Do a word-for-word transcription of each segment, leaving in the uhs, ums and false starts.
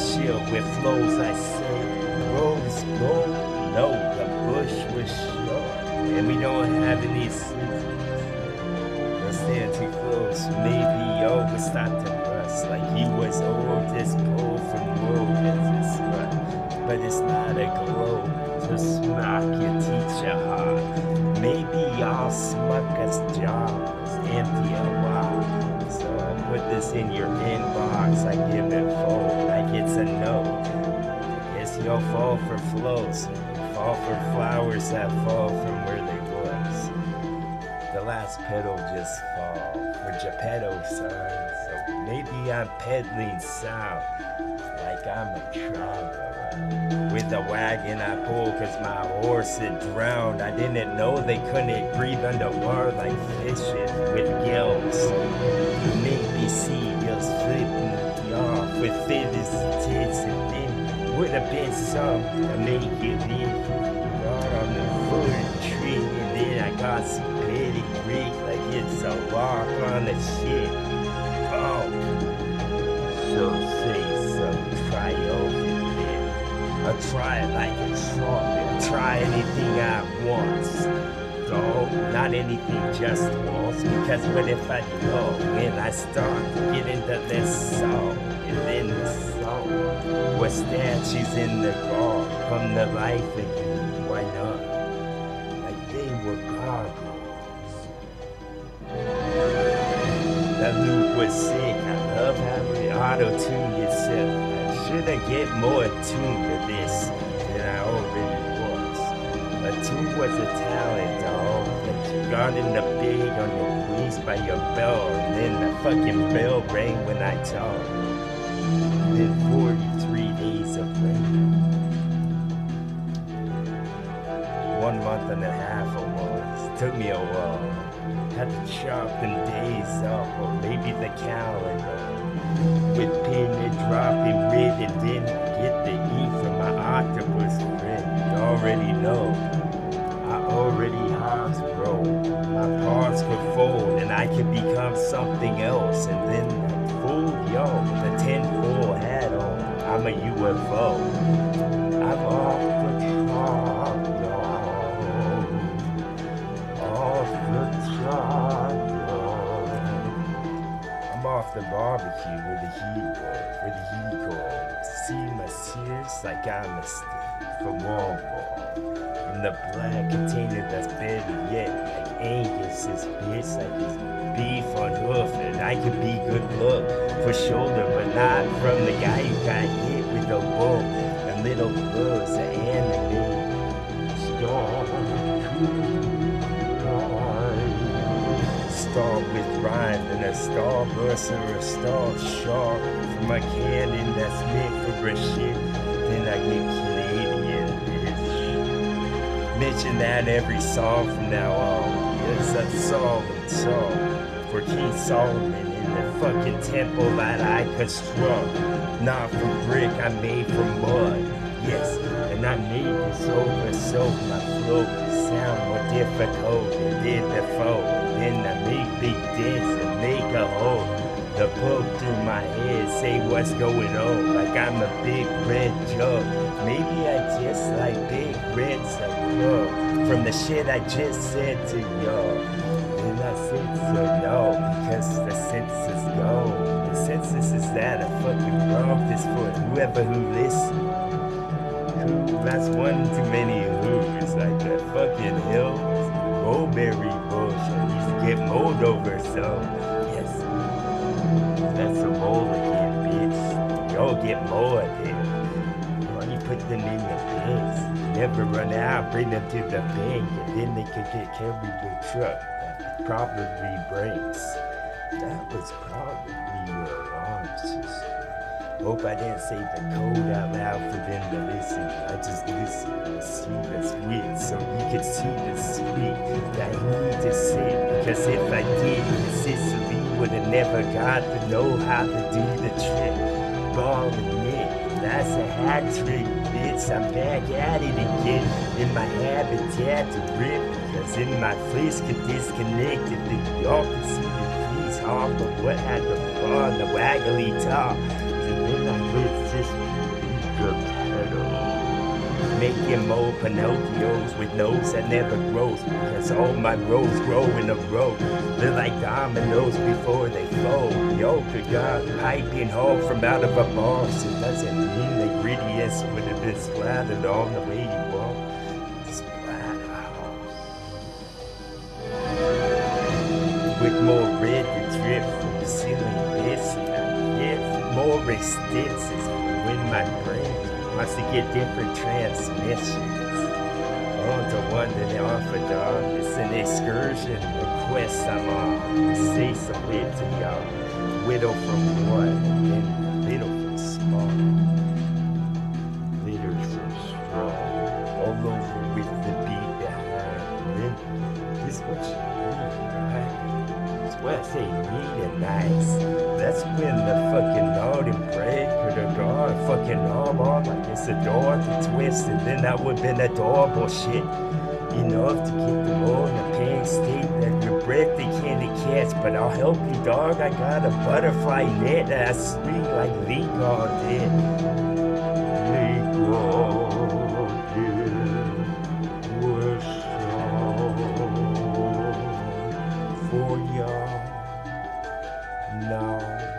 chill with flows I say. Rose gold, no, the bush was short. And we don't have any scissors. The Santa Claus maybe overstopped to rust like he was old as gold from gold as a smut. But it's not a glow to smack your teacher hard. Maybe y'all smuck us jobs empty a while. So I put this in your inbox, I give it fold like it's a no. Guess you'll fall for flows, fall for flowers that fall from where they was. The last petal just fall for Geppetto son. So maybe I'm peddling sound like I'm a traveler. With a wagon I pull cause my horse had drowned. I didn't know they couldn't breathe underwater like fishes with gills. Maybe seagulls flipping me off with feathers and tits, and then would have been some to make it live. Right on the foot of the tree, and then I got some pedigree like it's a walk on the shit. Oh, so say so, try over there. I'll try it like a trumpet, try anything I want. No, not anything just once, because what if I know when I start to get into this song, and then the song was statues in the garden come to life again, why not? Like they were goggles. The loop was sick, I love how it auto-tuned itself. I shoulda get more attuned to this than I already was. A tune was a talent, dog, that you got in the big on your waist by your bell, and then the fucking bell rang when I talked. Then forty-three days of rain. One month and a half it was. Took me a while. Had to chop them days off, or maybe the calendar. With pin and drop and rid, and then get the E from my octopus friend. You already know. I already hops, bro. My parts could fold and I could become something else. And then fool, yo, with a ten-four hat on, I'm a U F O. I'm off the chart, yo. Off the chart, yo. I'm off the barbecue where the heat goes, where the heat goes. See my tears like I'm a stick from Walmart. In the black container that's better yet, like Angus's bitch, like his beef on hoof, and I could be good luck for shoulder, but not from the guy who got hit with a bull and little gloves, the anime star, star with rhyme, and a starburst or a star shark from a cannon that's meant for a shit. Then I get Canadian, bitch. Mention that every song from now on. It's a solemn song for King Solomon in the fucking temple that I construct. Not from brick, I made from mud. Yes, and I made this over so my flow can sound more difficult than it did before. Then I make big dents and make a hole. The poke through my head, say what's going on, like I'm a big red jug. Maybe I just like big reds a club from the shit I just said to y'all. And I said so no, because the census go. The census is that a fucking wrong this for whoever who listens. That's one too many who's like that fucking hills, mulberry bush. I used to get mowed over, so yes. That's a mold again, bitch. Y'all get more of them. Why you put them in the bins? Never run out, bring them to the bank, and then they could get carried with truck that probably breaks. That was probably your alarm system. Hope I didn't say the code out loud for them to listen. I just listened to see the sweet, so you could see the sweet that I need to say. Because if I did, Sicily would have never got to know how to do the trick. Ball and Nick, that's a hat trick, bitch. I'm back at it again in my habitat to rip. Because in my fleece could disconnect it, then y'all could see the trees hard, but what had the fun, the waggly top. And then I put just Geppetto. Making more Pinocchios with nose that never grows, because all my rows grow in a row. They're like dominoes before they fold. Yo, good God, piping home from out of a box. It doesn't mean the ingredients would have been splattered on the way you walk. Splatterhouse. With more red to drip from the ceiling bits, and more extensions when my brain wants to get different transmissions. On to one to the orthodox, it's an excursion, a quest I'm on. Say some wit to y'all. Widow from one, and then little from small. Little from strong. All over with the beat behind. Then this what you need, right? That's what I say, neat and nice. That's when the fucking Lord and pray for the God fucking knob on like it's a door to twist, and then that would been adorable shit. Enough to get them all in a pain state that your breath they can't catch, but I'll help you, dog. I got a butterfly net that I swing like League did. League did. Was for y'all. Now.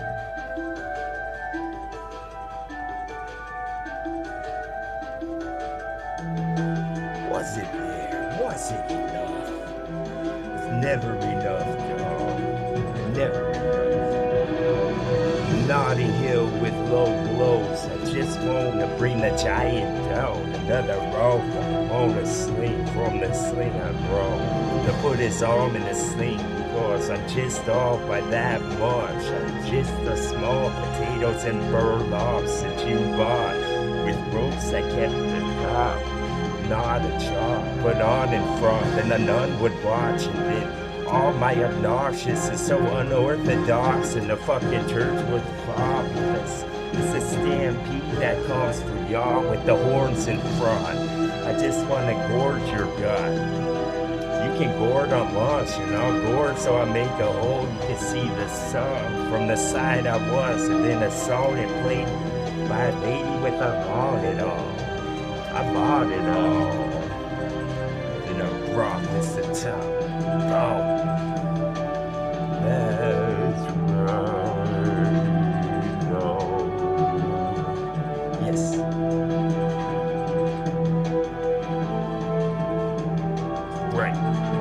Was it there? Was it enough? It's never enough, dog. Never enough. Notting Hill with low blows. I just want to bring the giant down. Another rope. I want to sling from the sling I'm wrong. To put his arm in the sling because I'm just off by that much. I'm just a small potatoes and burlaps that you bought with ropes that kept the top. Not a job, put on in front, and the nun would watch, and then all my obnoxious is so unorthodox, and the fucking church was fabulous. It's a stampede that comes for y'all with the horns in front. I just want to gorge your gut. You can gourd on lunch, and I'll gourd so I make a hole. You can see the sun from the side I was, and then a song it played by a lady with a bonnet on. I bought it all. Then I brought this to town. Oh, that's right. No. Yes. Right.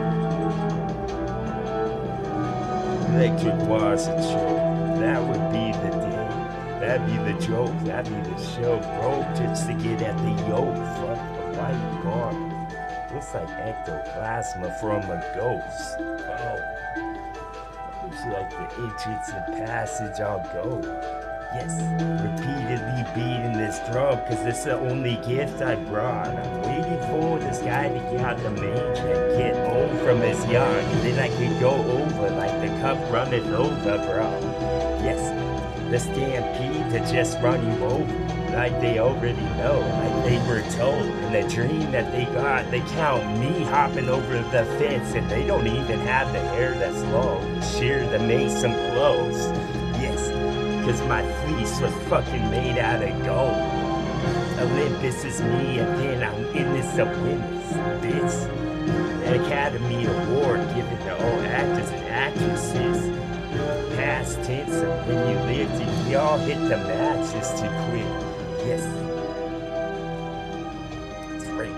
Electric was a joke. That would be the day. That'd be the joke, that'd be the show, bro, just to get at the yolk, fuck the white garment. Looks like ectoplasma from a ghost. Oh. Looks like the entrance and passage I'll go. Yes, repeatedly beating this drum, cause it's the only gift I brought. I'm waiting for this guy to get out the mange and get home from his young, and then I could go over like the cup runneth over, bro. Yes. The stampede to just run you over, like they already know, like they were told. And the dream that they got, they count me hopping over the fence, and they don't even have the hair that's long. Sheer to make some clothes. Yes, cause my fleece was fucking made out of gold. Olympus is me, and then I'm in this a witness. This Academy Award given to all actors and actresses. Past tense, and when you lived it, we all hit the matches too quick. Yes. It's great.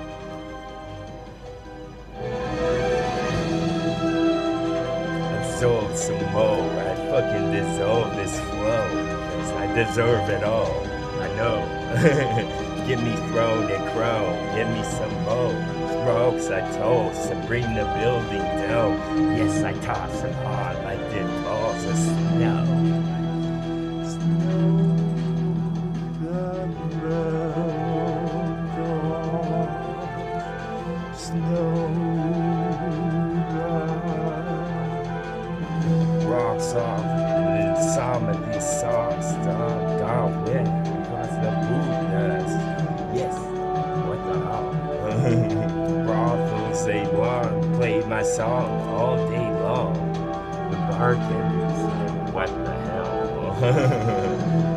I sold some more. I fucking dissolve this flow. Cause I deserve it all. I know. Get me thrown and crown. Get me some more. Strokes I toss and bring the building down. Yes, I toss them hard like the balls of snow. Snow that melts off. Snow that rocks off. And then some of these songs start gone wet because the boot does. Yes, what the hell? Brothels they won, played my song all day long. The bartenders, what the hell?